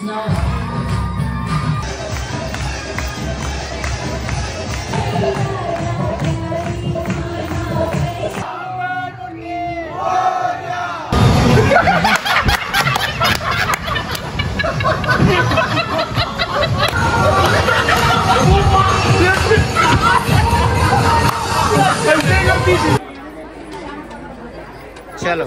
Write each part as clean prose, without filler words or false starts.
चलो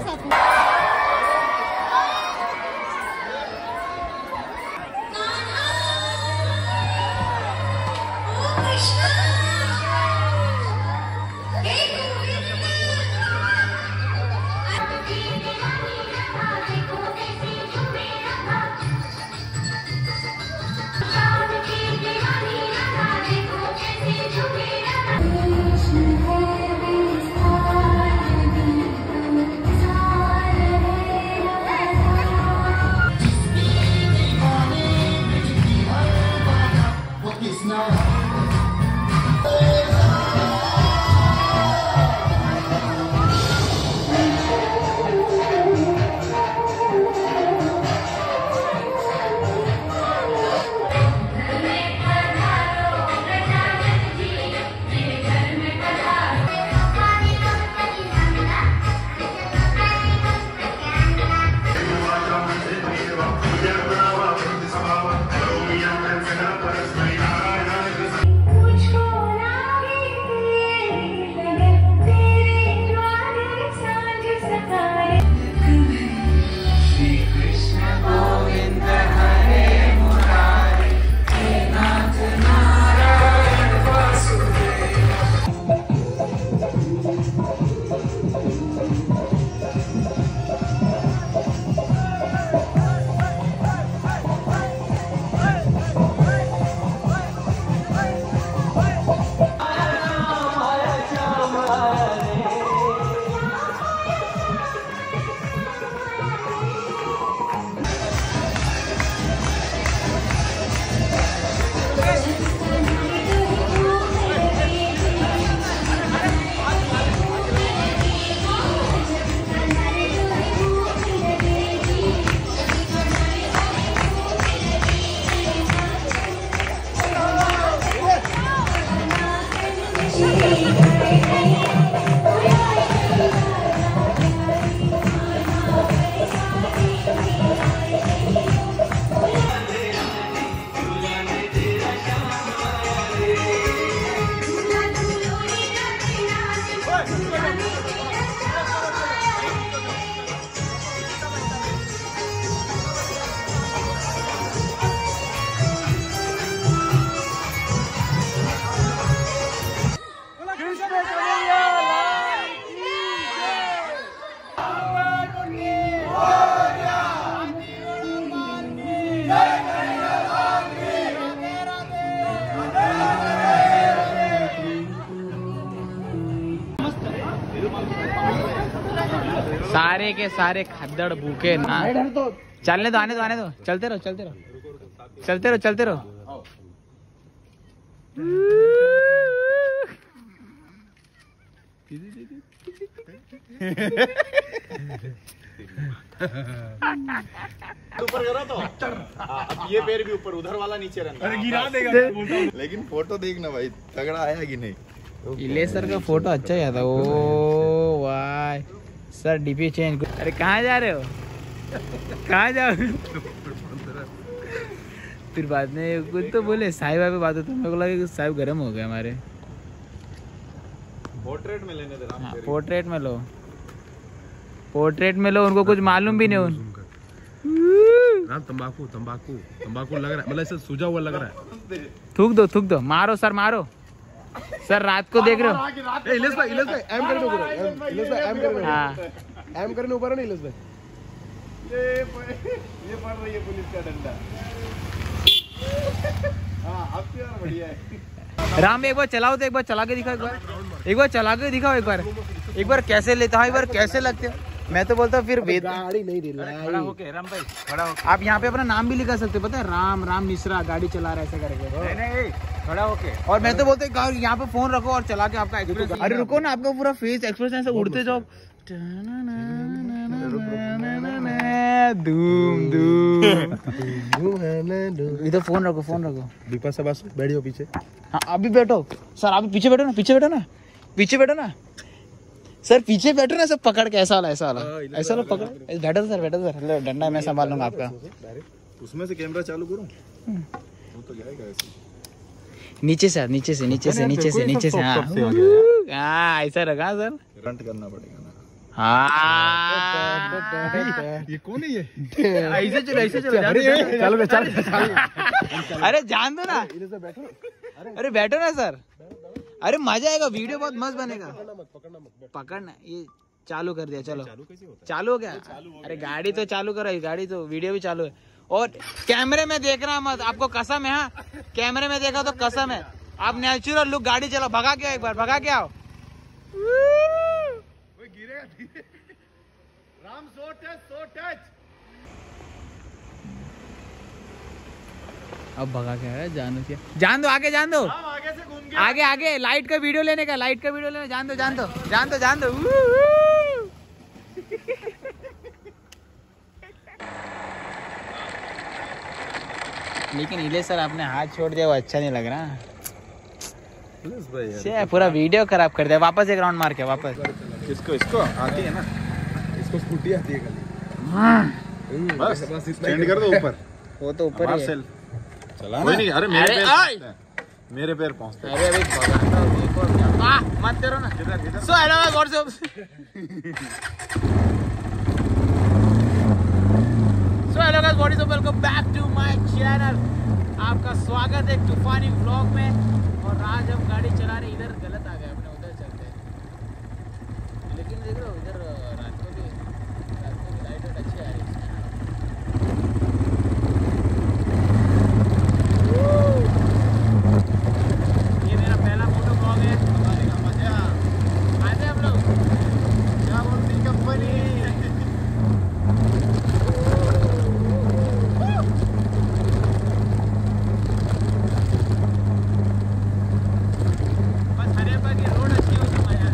सारे के सारे खद्दड़ भूखे ना चलने दो, आने दो, आने दो, चलते रहो, चलते रहो, चलते रहो, चलते रहो। ऊपर करो तो ये पैर भी ऊपर, उधर वाला नीचे रहना। अरे गिरा देगा। लेकिन फोटो देखना भाई, तगड़ा आया कि नहीं। इलेसर का फोटो अच्छा ही आता। ओ वाह सर, डीपी चेंज। अरे कहाँ जा रहे हो, कहाँ जाओ? फिर बाद में कुछ तो बोले साहिब पे बात होती, मेरे को लगा कि साहिब गर्म हो गए हमारे। पोर्ट्रेट में लेने दे। हाँ, पोर्ट्रेट में लो, पोर्ट्रेट में लो, उनको कुछ मालूम भी नहीं। तंबाकू तंबाकू तंबाकू लग रहा है, मतलब ऐसा सूजा हुआ लग रहा है। थूक दो, थूक दो, मारो सर, मारो सर। रात को देख रहे हो? इलेस भाई एम करने ऊपर, इलेस भाई एम करने। हाँ एम करने ऊपर है ना इलेस भाई। ये पड़ रही है पुलिस का डंडा। हाँ अब तो यार बढ़िया है। राम एक बार चलाओ तो, एक बार चला के दिखाओ, एक बार चला के दिखाओ, एक बार कैसे लेता है, एक बार कैसे लगते हो। मैं तो बोलता हूँ फिर गाड़ी नहीं दे रहा है। ओके राम भाई, खड़ा हो। आप यहाँ पे अपना नाम भी लिखा सकते, पता है, राम मिश्रा गाड़ी चला रहा है ऐसे करके। नहीं खड़ा होके। और मैं तो बोलते यहाँ पे फोन रखो और चला के आपका एक्सप्रेशन। अरे रुको ना, आपका पूरा फेस एक्सप्रेशन से उड़ते जाओ। धूम धूम इधर फोन रखो, फोन रखो। बिपाशा बासु बैठ जाओ पीछे। हाँ अभी बैठो सर, अभी पीछे बैठो ना, पीछे बैठो ना, पीछे बैठो ना सर, पीछे बैठो ना सब पकड़ के। ऐसा वाला, ऐसा वाला, ऐसा वाला पकड़। बैठो सर, बैठो सर, डंडा मैं संभाल लूंगा आपका। उसमें से कैमरा चालू करूं? वो तो जाएगा ऐसे। नीचे से, नीचे से, नीचे से, नीचे से, नीचे से। हाँ हाँ ऐसा रखा सर। करंट करना पड़ेगा ना। हाँ ये कौन है ये? ऐसे चलो, ऐसे चलो। चलो चल। अरे जान दो ना, अरे बैठो ना सर। अरे मजा आएगा, वीडियो बहुत मस्त बनेगा। पकड़ना, ये चालू कर दिया। चलो चालू हो गया। अरे गाड़ी तो चालू करो, गाड़ी तो, वीडियो भी चालू है। और कैमरे में देखना मत, आपको कसम है। हाँ कैमरे में देखा तो कसम है। आप नेचुरल लुक गाड़ी चलाओ। भगा के आओ, एक बार भगा के आओ। राम सो टच। अब भगा के आया, जान दो, जान दो, आगे जान दो, आगे से घूम आगे आगे। लाइट का वीडियो लेने का, लाइट का वीडियो लेने। जान दो, जान दो, जान दो, जान दो। लेकिन इले सर आपने हाथ छोड़ दिया, वो अच्छा नहीं लग रहा। पूरा वीडियो खराब कर दिया। वापस एक राउंड मार के वापस। किसको? इसको आती है ना, इसको स्कूटी आती है खाली। बस स्टैंड कर दो ऊपर। वो तो ऊपर ही है। चला कोई नहीं। अरे मेरे पैर पहुंचते हैं। अरे अभी भगाता हूं, देखो मत करो ना। So hello WhatsApp. So hello guys, what is up, welcome back to my channel. आपका स्वागत है तूफानी व्लॉग में। और आज हम गाड़ी चला रहे, इधर गलत आ गए, अपने उधर चलते हैं। लेकिन देख रहे हो इधर रात को भी लाइट अच्छी आ रही है। ये मेरा पहला फोटो ब्लॉग है। मजा आते हम लोग। क्या बोलती कंपनी। बस हरियाणा की रोड अच्छी हो तो मजा आता है।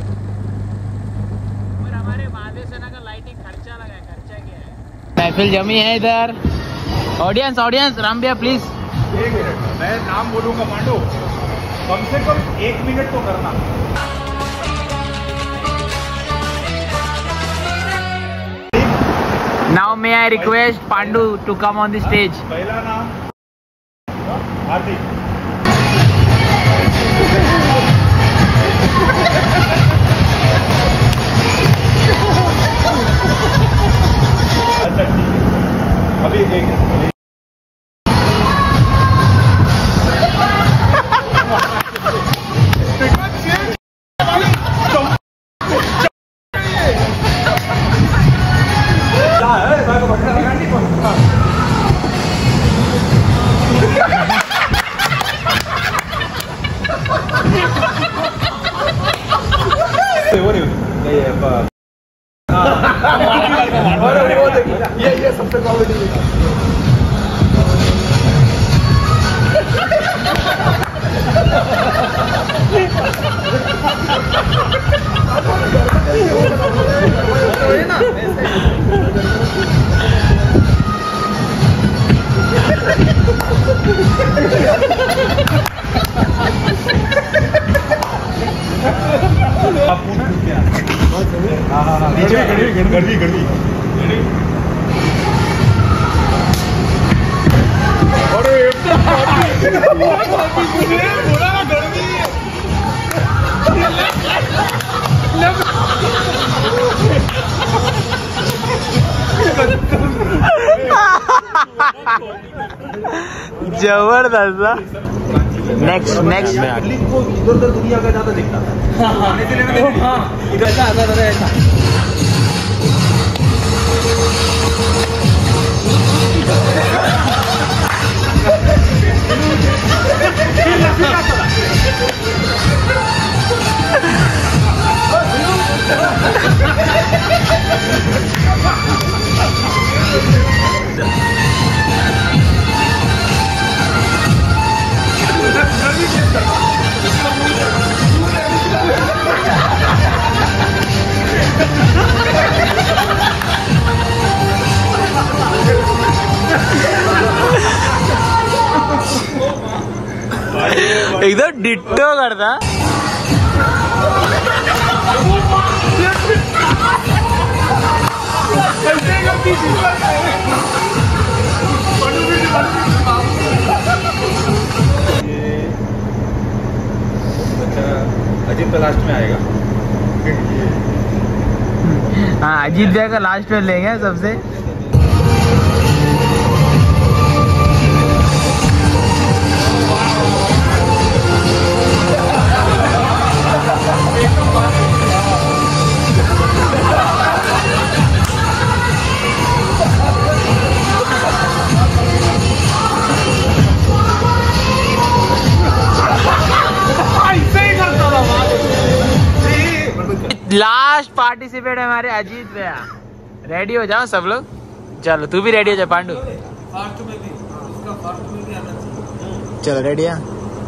और हमारे महादेव सेना का लाइटिंग खर्चा लगा है। खर्चा क्या है? महफिल जमी है इधर। ऑडियंस, ऑडियंस, राम भैया प्लीज। 1 मिनट, मैं नाम बोलूंगा मांडो, कम से कम 1 मिनट तो करना। Now may I request Pandu to come on the stage? पहला नाम हार्दिक। अच्छा ठीक है, अभी एक ये सबसे कॉमेडी है। गड़वी जबरदस्त। नेक्स्ट नेक्स्ट इधर दुनिया का ज्यादा दिखता था। इधर का आता था ऐसा। एकदम डिट्टो करता. अजीत तो लास्ट में आएगा. हाँ अजीत भैया का लास्ट में लेंगे सबसे. लास्ट पार्टिसिपेट है हमारे अजीत भैया. रेडी हो जाओ सब लोग. चलो तू भी रेडी हो जा पांडु. चलो रेडी है.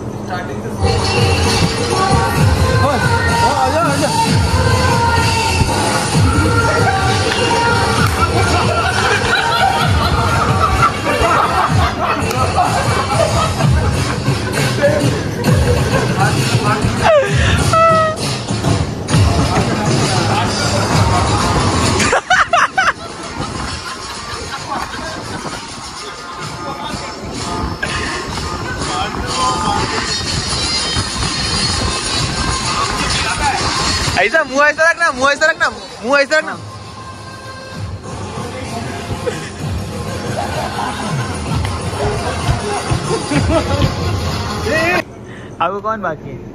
ऐसा मुंह ऐसा रखना, मुंह ऐसा रखना, मुंह ऐसा रखना. अब कौन बाकी है?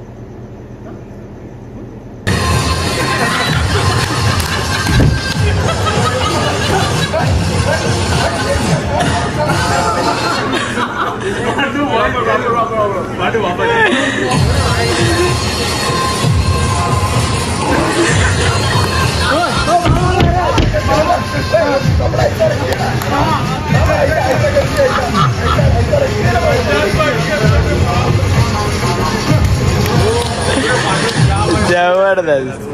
जबरदस्त.